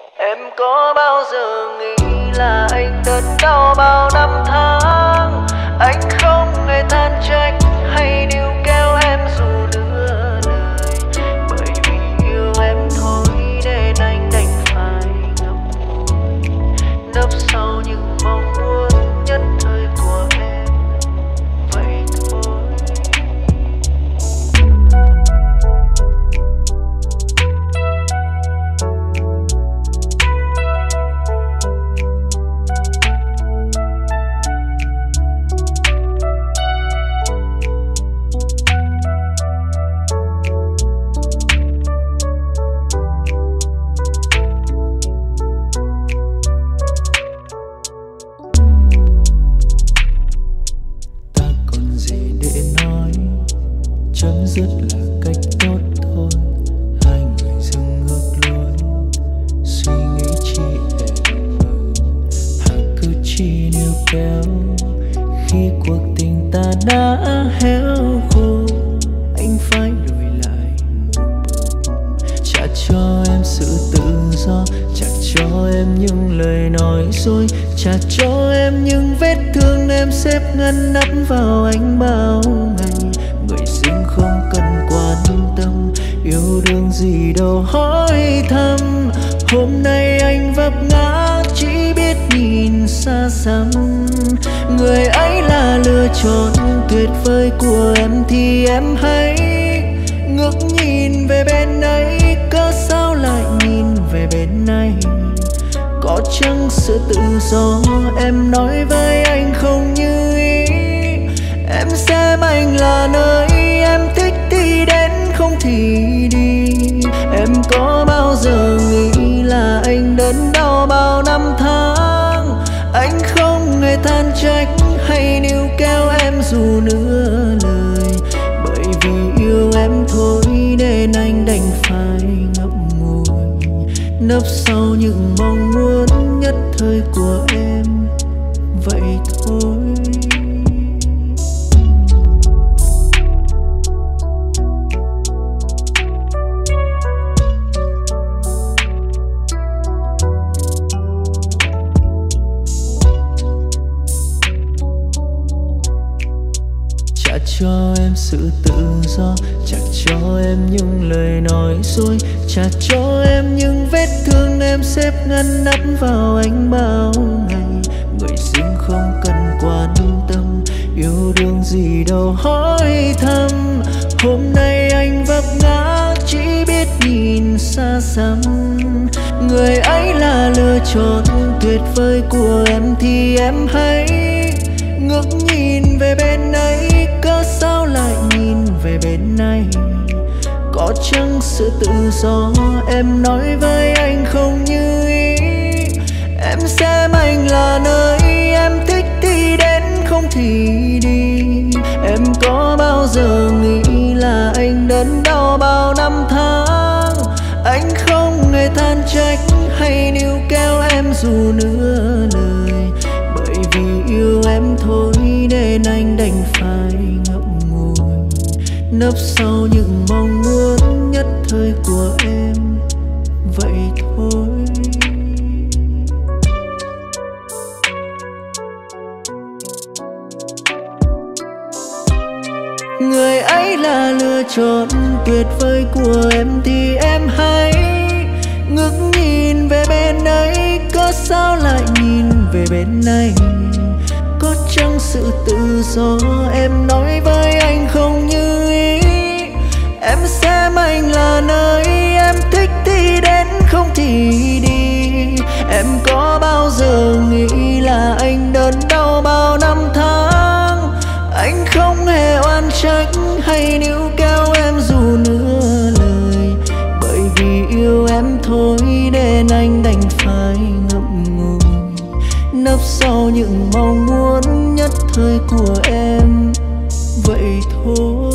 Em có bao giờ nghĩ là anh đớn đau bao năm tháng? Anh không hề than trách hay níu kéo em dù nửa lời, bởi vì yêu em thôi nên anh đành phải ngậm ngùi, nấp sau những mong muốn nhất thời của em. Vậy thôi. Chấm dứt là cách tốt thôi, hai người dừng ngược lối, suy nghĩ chi hề vời, hà cứ chi níu kéo. Khi cuộc tình ta đã héo khô, anh phải đổi lại một bước, trả cho em sự tự do, trả cho em những lời nói dối, trả cho em những vết thương em xếp ngăn nắp vào anh bao ngày. Người xinh không cần quan tâm, yêu đương gì đâu hỏi thăm. Hôm nay anh vấp ngã chỉ biết nhìn xa xăm. Người ấy là lựa chọn tuyệt vời của em thì em hãy ngước nhìn về bên ấy. Cớ sao lại nhìn về bên này? Có chăng sự tự do em nói với anh không như ý? Em xem anh là nơi em thích thì đến, không thì đi. Em có bao giờ nghĩ là anh đớn đau bao năm tháng? Anh không hề than trách hay níu kéo em dù nửa lời, bởi vì yêu em thôi nên anh đành phải ngậm ngùi, nấp sau những mong muốn nhất thời của em. Vậy thôi. Trả cho em sự tự do, trả cho em những lời nói dối, trả cho em những vết thương em xếp ngăn nắp vào anh bao ngày. Người xinh không cần quan tâm, yêu đương gì đâu hỏi thăm. Hôm nay anh vấp ngã chỉ biết nhìn xa xăm. Người ấy là lựa chọn tuyệt vời của em thì em hãy ngước nhìn về bên ấy. Cớ sao lại nhìn về bên này? Có chăng sự tự do em nói với anh không như ý? Em xem anh là nơi em thích thì đến, không thì đi. Em có bao giờ nghĩ là anh đớn đau bao năm tháng? Anh không hề than trách hay níu kéo em dù nửa lời, bởi vì yêu em thôi nên anh đành phải ngậm ngùi, nấp sau những mong muốn nhất thời của em. Vậy thôi. Người ấy là lựa chọn tuyệt vời của em thì em hãy ngước nhìn về bên ấy. Có sao lại nhìn về bên này? Có chăng sự tự do em nói với anh không như ý? Em xem anh là nơi em thích thì đến, không thì đi. Em có bao giờ nghĩ là anh đớn đau bao năm tháng? Anh không hề oan trách hay níu kéo em dù nửa lời, bởi vì yêu em thôi nên anh đành phải ngậm ngùi, nấp sau những mong muốn nhất thời của em. Vậy thôi.